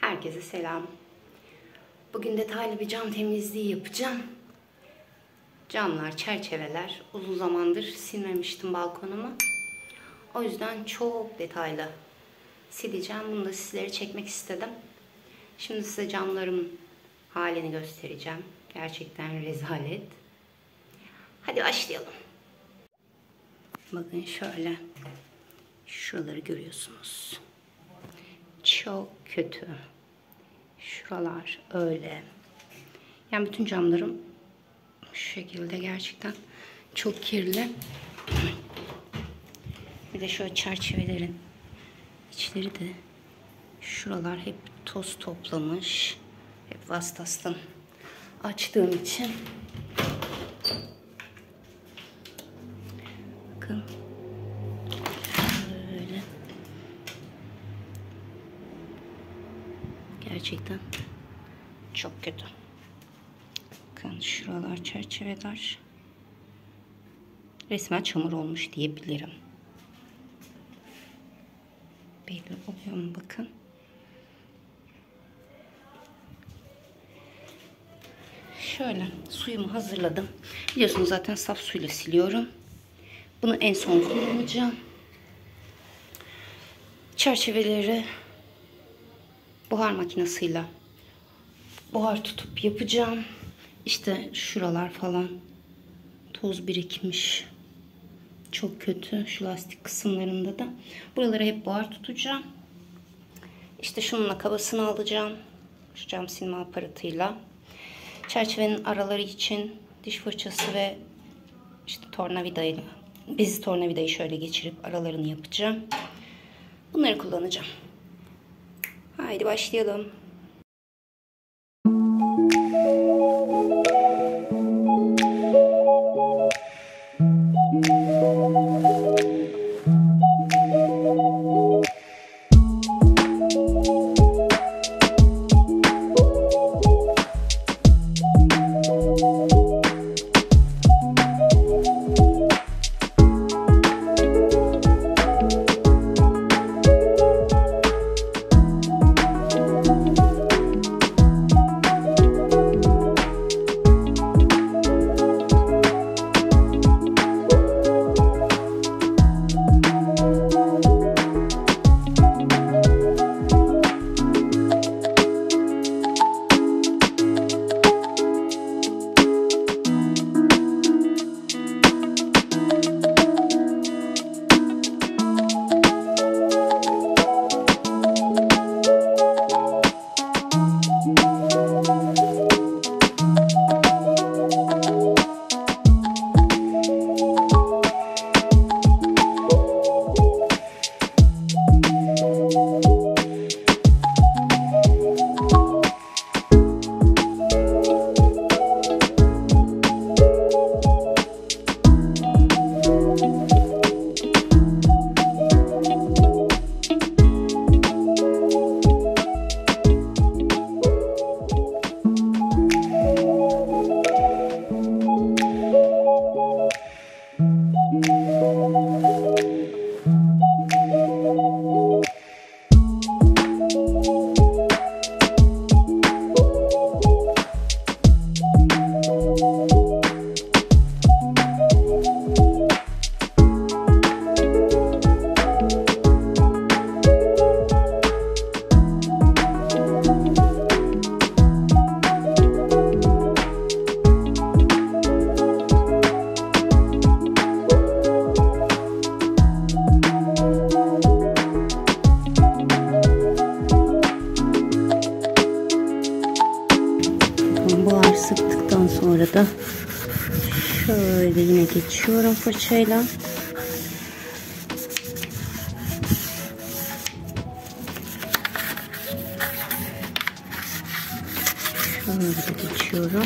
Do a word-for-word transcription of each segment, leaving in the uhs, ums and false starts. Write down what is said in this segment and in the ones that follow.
Herkese selam. Bugün detaylı bir cam temizliği yapacağım. Camlar, çerçeveler. Uzun zamandır silmemiştim balkonumu. O yüzden çok detaylı sileceğim. Bunu da sizlere çekmek istedim. Şimdi size camlarımın halini göstereceğim. Gerçekten rezalet. Hadi başlayalım. Bakın şöyle. Şuraları görüyorsunuz. Çok kötü. Şuralar öyle. Yani bütün camlarım şu şekilde gerçekten çok kirli. Bir de şöyle çerçevelerin içleri de şuralar hep toz toplamış. Hep vasıtasından açtığım için. Bakın. Böyle. Gerçekten çok kötü. Bakın şuralar çerçeveler. Resmen çamur olmuş diyebilirim. Belli oluyor mu bakın. Şöyle suyumu hazırladım. Biliyorsunuz zaten saf suyla siliyorum. Bunu en son kullanacağım. Çerçeveleri buhar makinesiyle buhar tutup yapacağım. İşte şuralar falan toz birikmiş. Çok kötü. Şu lastik kısımlarında da. Buralara hep buhar tutacağım. İşte şununla kabasını alacağım. Şu cam silme aparatıyla. Çerçevenin araları için diş fırçası ve işte tornavidayla, bez tornavidayı şöyle geçirip aralarını yapacağım. Bunları kullanacağım. Haydi başlayalım. Buhar sıktıktan sonra da şöyle yine geçiyorum fırçayla. Şöyle de geçiyorum.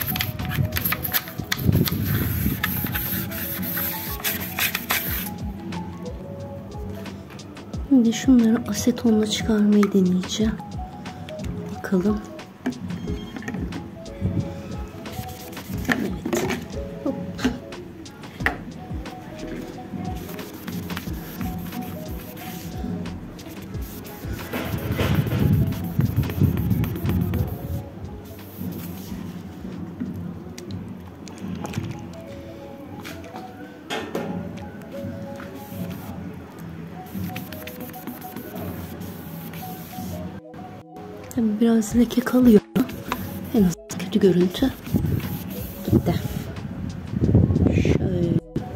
Şimdi şunları asetonla çıkarmayı deneyeceğim. Bakalım. Tabii biraz leke kalıyor. En az kötü görüntü gitti. Şöyle.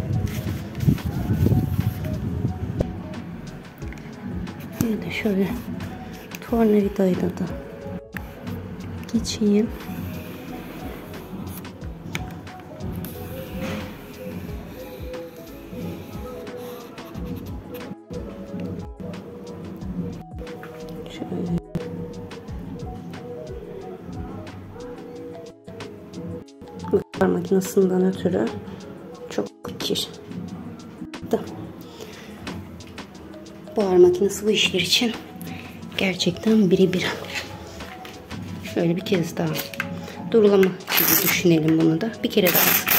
Bir de şöyle tornavidayla da geçeyim. Şöyle. Buhar makinesinden ötürü çok kir. Buhar makinesi bu işler için gerçekten birebir. Şöyle bir kez daha durulama gibi düşünelim bunu da. Bir kere daha.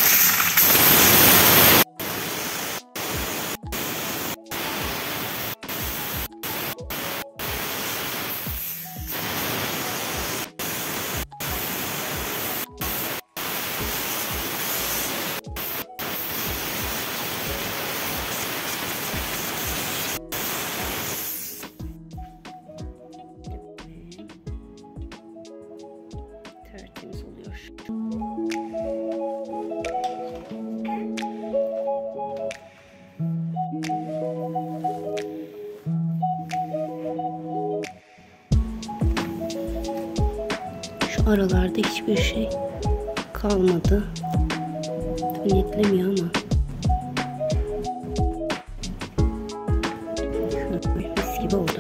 Tertemiz oluyor. Şu aralarda hiçbir şey kalmadı. Netlemiyor ama. Mis gibi oldu.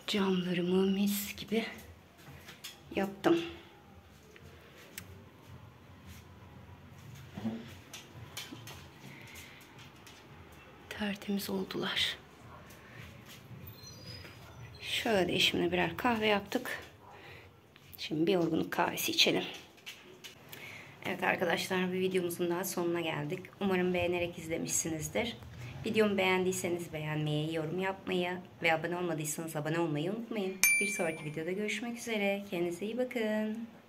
Camlarımı mis gibi yaptım. Tertemiz oldular. Şöyle eşimle birer kahve yaptık. Şimdi bir yorgunluk kahvesi içelim. Evet arkadaşlar, bir videomuzun daha sonuna geldik. Umarım beğenerek izlemişsinizdir. Videomu beğendiyseniz beğenmeyi, yorum yapmayı ve abone olmadıysanız abone olmayı unutmayın. Bir sonraki videoda görüşmek üzere. Kendinize iyi bakın.